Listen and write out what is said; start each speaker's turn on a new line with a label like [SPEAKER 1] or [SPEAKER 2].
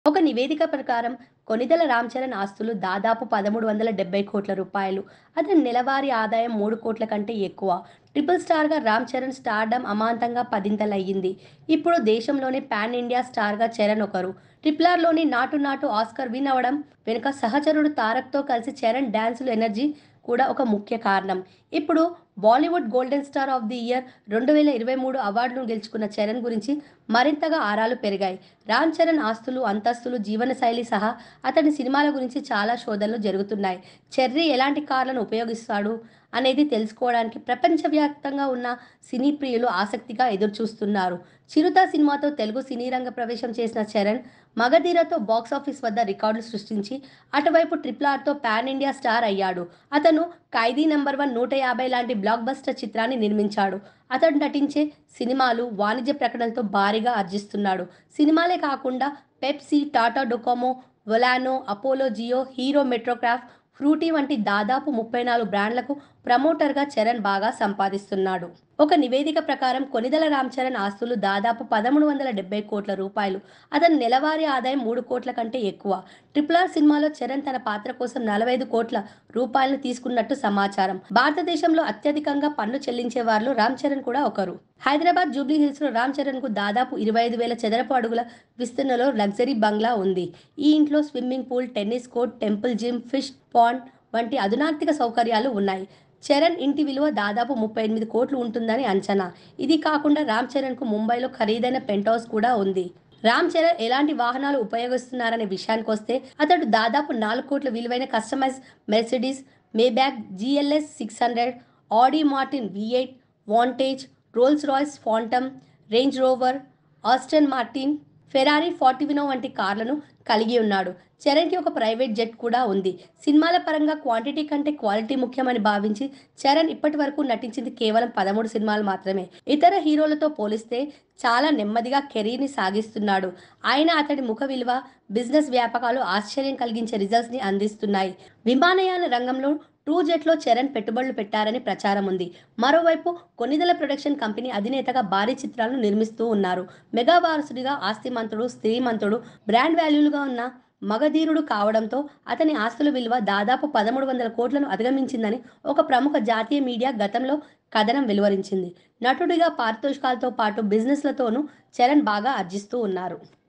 [SPEAKER 1] ఒక నివేదిక ప్రకారం కొణిదెల రామ్ చరణ్ ఆస్తులు దాదాపు 1370 కోట్ల రూపాయలు. అతని నెలవారీ ఆదాయం 3 కోట్ల కంటే ఎక్కువ. ట్రిపుల్ స్టార్‌గా రామ్ చరణ్ స్టార్డమ్ అమాంతంగా పదింతలయ్యింది. ఇప్పుడు దేశంలోనే పాన్ ఇండియా స్టార్‌గా చరణ్ ఒకరు. 'ట్రిపుల్ ఆర్'లోని 'నాటు నాటు' ఆస్కార్ విన్ అవ్వడం వెనుక సహచరుడు తారక్‌తో కలిసి చరణ్ డాన్సులు ఎనర్జీ కూడా ఒక ముఖ్య కారణం. ఇప్పుడు Bollywood golden star of the year 2023 అవార్డును గెలుచుకున్న చరణ్ గురించి మరింతగా ఆరాలు పెరిగాయి. రామ్ చరణ్ ఆస్తులు, అంతస్తులు, జీవనశైలి సహా అతని సినిమాల గురించి చాలా శోధనలు జరుగుతున్నాయి. చెర్రీ ఎలాంటి కార్లను ఉపయోగిస్తాడు అనేది తెలుసుకోవడానికి ప్రపంచవ్యాప్తంగా ఉన్న సినీ ప్రియులు ఆసక్తిగా ఎదురుచూస్తున్నారు. 'చిరుత' సినిమాతో తెలుగు సినీ రంగ ప్రవేశం చేసిన చరణ్ 'మగధీర'తో బాక్సాఫీస్ వద్ద రికార్డులు సృష్టించి అటువైపు 'ట్రిపుల్ ఆర్'తో పాన్ ఇండియా స్టార్ అయ్యాడు. అతను 'ఖైదీ నంబర్ వన్', 150 లాంటి బ్లాక్ బస్టర్ చిత్రాన్ని నిర్మించాడు. అతడు నటించే సినిమాలు వాణిజ్య ప్రకటనలతో భారీగా ఆర్జిస్తున్నాడు. సినిమాలే కాకుండా Pepsi, Tata Docomo, Volano, Apollo Jio, Hero MotoCorp, Frooti వంటి దాదాపు 34 బ్రాండ్లకు ప్రమోటర్‌గా చరణ్ బాగా సంపాదిస్తున్నాడు. ఒక నివేదిక ప్రకారం కొణిదెల రామ్ చరణ్ ఆస్తులు దాదాపు 1370 కోట్ల రూపాయలు. అతని నెలవారీ ఆదాయం 3 కోట్ల కంటే ఎక్కువ. 'ట్రిపుల్ ఆర్' సినిమాలో చరణ్ తన పాత్ర కోసం 45 కోట్ల రూపాయలను తీసుకున్నట్టు సమాచారం. భారతదేశంలో అత్యధికంగా పన్ను చెల్లించే వారిలో రామ్ చరణ్ కూడా ఒకరు. హైదరాబాద్ జూబ్లీహిల్స్‌లో రామ్ చరణ్‌కు దాదాపు 25,000 చదరపు అడుగుల విస్తీర్ణంలో లగ్జరీ బంగ్లా ఉంది. ఈ ఇంట్లో swimming pool, tennis court, temple gym, fish pond వంటి అధునాతన సౌకర్యాలు ఉన్నాయి. చరణ్ ఇంటి విలువ దాదాపు 38 కోట్లు ఉంటుందని అంచనా. ఇది కాకుండా రామ్ చరణ్‌కు ముంబైలో ఖరీదైన పెంట్‌హౌస్ కూడా ఉంది. రామ్ చరణ్ ఎలాంటి వాహనాలు ఉపయోగిస్తున్నారనే విషయానికొస్తే అతడు దాదాపు 4 కోట్ల విలువైన customize Mercedes Maybach GLS 600, Audi Martin V8, Vantage, Rolls Royce Phantom, Range Rover, Aston Martin, Ferrari Portofino వంటి కార్లను కలిగి ఉన్నాడు. చరణ్‌కి ఒక ప్రైవేట్ జెట్ కూడా ఉంది. సినిమాల పరంగా క్వాంటిటీ కంటే క్వాలిటీ ముఖ్యమని భావించి చరణ్ ఇప్పటివరకు నటించింది కేవలం 13 సినిమాలు మాత్రమే. ఇతర హీరోలతో పోలిస్తే చాలా నెమ్మదిగా కెరీర్‌ని సాగిస్తున్నాడు. అయినా అతడి ముఖ విలువ, బిజినెస్ వ్యాపకాలు ఆశ్చర్యం కలిగించే రిజల్ట్స్‌ని అందిస్తున్నాయి. విమానయాన రంగంలో ట్రూజెట్‌లో చరణ్ పెట్టుబడులు పెట్టారని ప్రచారం ఉంది. మరోవైపు కొణిదెల ప్రొడక్షన్ కంపెనీ అధినేతగా భారీ చిత్రాలను నిర్మిస్తూ ఉన్నారు. మెగా వారసుడిగా ఆస్తిమంతుడు, శ్రీమంతుడు, బ్రాండ్ వాల్యూలుగా ఉన్న మగధీరుడు కావడంతో అతని ఆస్తుల విలువ దాదాపు 1300 కోట్లను అధిగమించిందని ఒక ప్రముఖ జాతీయ మీడియా గతంలో కథనం వెలువరించింది. నటుడిగా పారితోషికాలతో పాటు బిజినెస్‌లతోనూ చరణ్ బాగా ఆర్జిస్తూ ఉన్నారు.